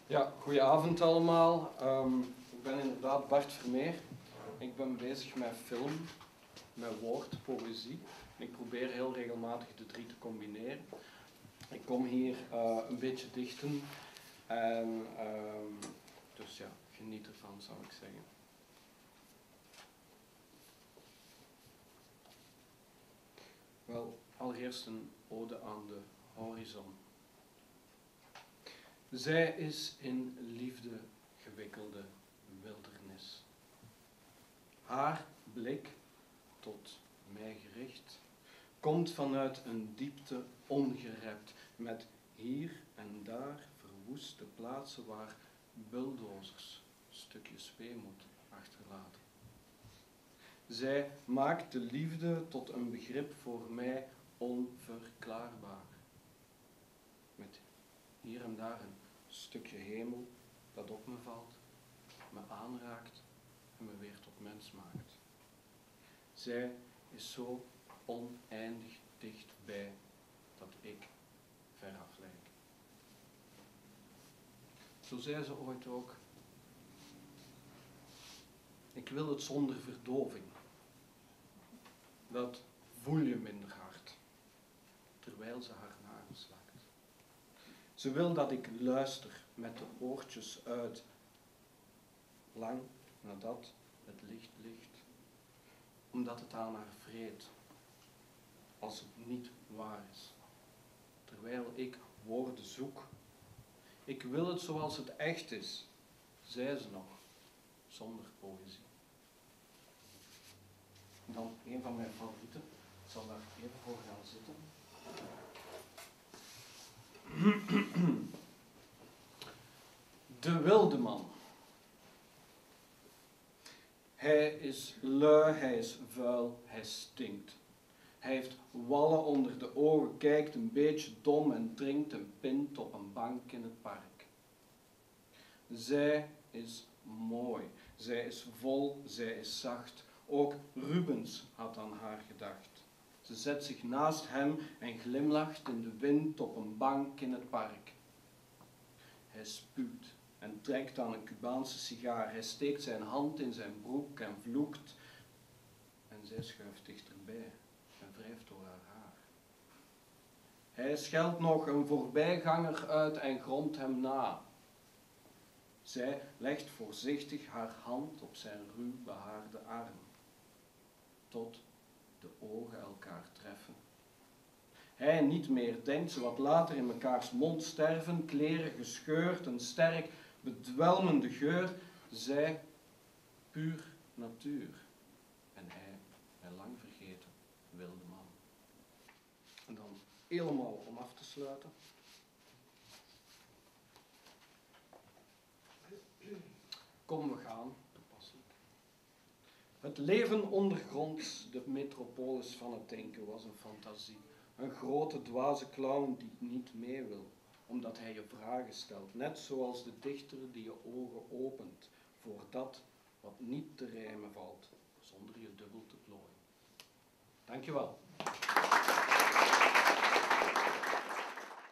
Ja, goedenavond allemaal. Ik ben inderdaad Bart Vermeer. Ik ben bezig met film, met woord, poëzie. Ik probeer heel regelmatig de drie te combineren. Ik kom hier een beetje dichten en dus ja, geniet ervan zou ik zeggen. Wel, allereerst een ode aan de horizon. Zij is in liefde gewikkelde wildernis. Haar blik, tot mij gericht, komt vanuit een diepte ongerept, met hier en daar verwoeste plaatsen waar bulldozers stukjes weemoed achterlaten. Zij maakt de liefde tot een begrip voor mij onverklaarbaar. Met hier en daar een stukje hemel dat op me valt, me aanraakt en me weer tot mens maakt. Zij is zo oneindig dichtbij dat ik veraf lijk. Zo zei ze ooit ook: ik wil het zonder verdoving. Dat voel je minder hard, terwijl ze haar nagels slakt. Ze wil dat ik luister met de oortjes uit, lang nadat het licht ligt, omdat het aan haar vreet, als het niet waar is. Terwijl ik woorden zoek. Ik wil het zoals het echt is, zei ze nog, zonder poëzie. Dan een van mijn favorieten. Ik zal daar even voor gaan zitten. De wildeman. Hij is lui, hij is vuil, hij stinkt. Hij heeft wallen onder de ogen, kijkt een beetje dom en drinkt een pint op een bank in het park. Zij is mooi, zij is vol, zij is zacht. Ook Rubens had aan haar gedacht. Ze zet zich naast hem en glimlacht in de wind op een bank in het park. Hij spuugt en trekt aan een Cubaanse sigaar. Hij steekt zijn hand in zijn broek en vloekt. En zij schuift dichterbij en wrijft door haar haar. Hij scheldt nog een voorbijganger uit en gromt hem na. Zij legt voorzichtig haar hand op zijn ruw behaarde arm, tot de ogen elkaar treffen. Hij niet meer denkt, ze wat later in mekaars mond sterven, kleren gescheurd, een sterk bedwelmende geur. Zij puur natuur en hij lang vergeten wilde man. En dan helemaal om af te sluiten. Kom, we gaan, toepasselijk. Het leven ondergronds, de metropolis van het denken, was een fantasie. Een grote dwaze clown die niet mee wil, omdat hij je vragen stelt. Net zoals de dichter die je ogen opent voor dat wat niet te rijmen valt, zonder je dubbel te plooien. Dankjewel.